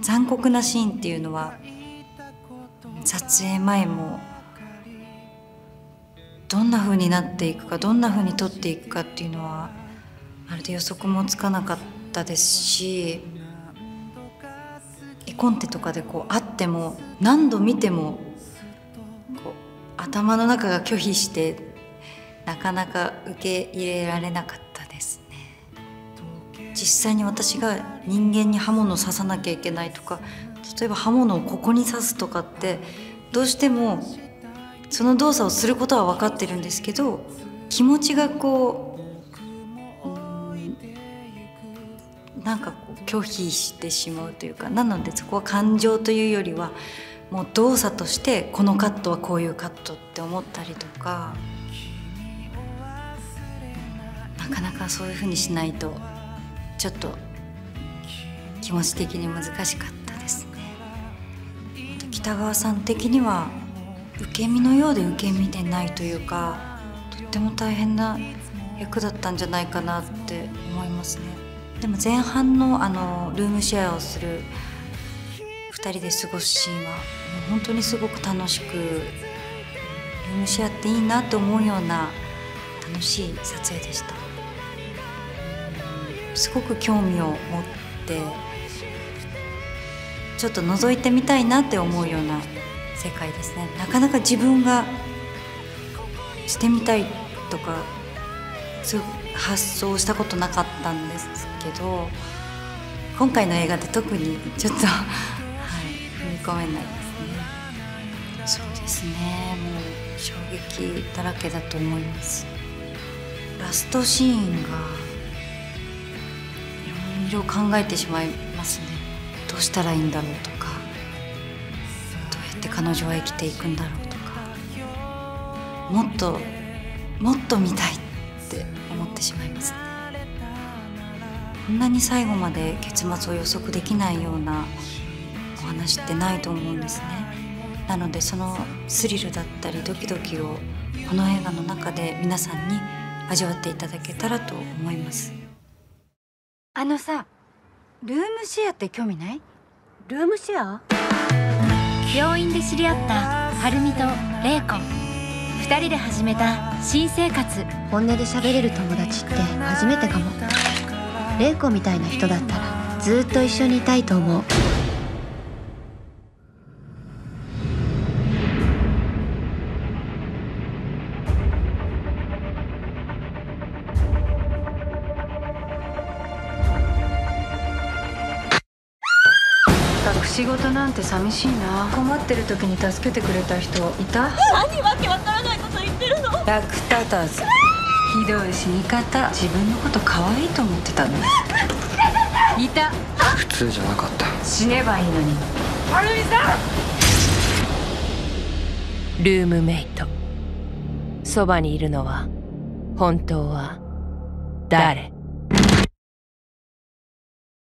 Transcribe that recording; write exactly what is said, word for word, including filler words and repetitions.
残酷なシーンっていうのは撮影前もどんな風になっていくか、どんな風に撮っていくかっていうのはまるで予測もつかなかったですし、絵コンテとかでこうあっても何度見てもこう頭の中が拒否してなかなか受け入れられなかったですね。実際に私が人間に刃物を刺さなきゃいけないとか、例えば刃物をここに刺すとかってどうしてもその動作をすることは分かってるんですけど、気持ちがこう、うん、なんかこう拒否してしまうというか、なのでそこは感情というよりはもう動作としてこのカットはこういうカットって思ったりとか、なかなかそういうふうにしないとちょっと気持ち的に難しかったですね。北川さん的には受け身のようで受け身でないというか、とっても大変な役だったんじゃないかなって思いますね。でも前半のあのルームシェアをするふたりで過ごすシーンはもう本当にすごく楽しく、ルームシェアっていいなと思うような楽しい撮影でした。すごく興味を持ってちょっと覗いてみたいなって思うような世界ですね。なかなか自分がしてみたいとかそういう発想したことなかったんですけど、今回の映画で特にちょっと、はい、踏み込めないですね。そうですね、もう衝撃だらけだと思います。ラストシーンがいろいろ考えてしまいますね。どうしたらいいんだろうとか、どうやって彼女は生きていくんだろうとか、もっともっと見たいって思ってしまいますね。こんなに最後まで結末を予測できないようなお話ってないと思うんですね。なのでそのスリルだったりドキドキをこの映画の中で皆さんに味わっていただけたらと思います。 あのさ、ルームシェアって興味ない？ ルームシェア？ 病院で知り合った晴美と玲子、二人で始めた新生活。 本音で喋れる友達って初めてかも。玲子みたいな人だったらずっと一緒にいたいと思う。 仕事なんて寂しいな。困ってる時に助けてくれた人いた？ 何わけわからないこと言ってるの？ 役立たず。ひどい死に方。自分のこと可愛いと思ってたの。いた。 普通じゃなかった。 死ねばいいのに。はるみさん。ルームメイト。そばにいるのは本当は誰？